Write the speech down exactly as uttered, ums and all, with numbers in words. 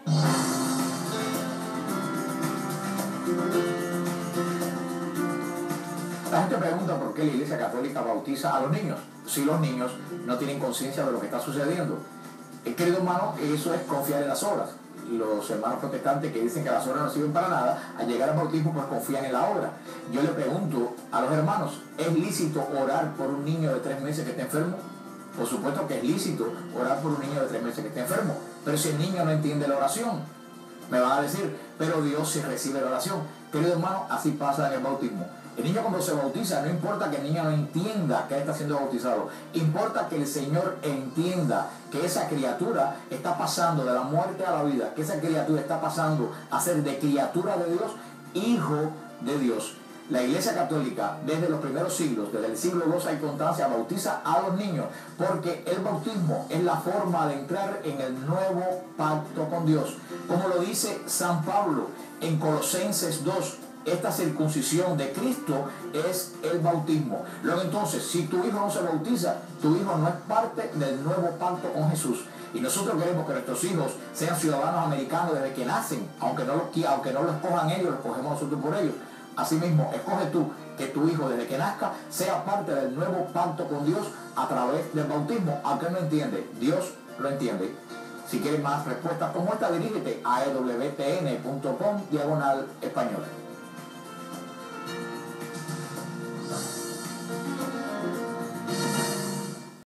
La gente pregunta por qué la Iglesia Católica bautiza a los niños, si los niños no tienen conciencia de lo que está sucediendo. Eh, querido hermano, eso es confiar en las obras. Los hermanos protestantes que dicen que las obras no sirven para nada, al llegar al bautismo pues confían en la obra. Yo le pregunto a los hermanos, ¿es lícito orar por un niño de tres meses que esté enfermo? Por supuesto que es lícito orar por un niño de tres meses que esté enfermo, pero si el niño no entiende la oración, me van a decir, pero Dios sí recibe la oración. Querido hermano, así pasa en el bautismo. El niño cuando se bautiza, no importa que el niño no entienda que está siendo bautizado, importa que el Señor entienda que esa criatura está pasando de la muerte a la vida, que esa criatura está pasando a ser de criatura de Dios, hijo de Dios. La Iglesia Católica, desde los primeros siglos, desde el siglo dos hay constancia, bautiza a los niños, porque el bautismo es la forma de entrar en el nuevo pacto con Dios. Como lo dice San Pablo en Colosenses dos, esta circuncisión de Cristo es el bautismo. Luego entonces, si tu hijo no se bautiza, tu hijo no es parte del nuevo pacto con Jesús. Y nosotros queremos que nuestros hijos sean ciudadanos americanos desde que nacen, aunque no lo, aunque no lo escojan ellos, lo escogemos nosotros por ellos. Asimismo, escoge tú que tu hijo desde que nazca sea parte del nuevo pacto con Dios a través del bautismo. Aunque no entiende, Dios lo entiende. Si quieres más respuestas como esta, dirígete a e w t n punto com diagonal español.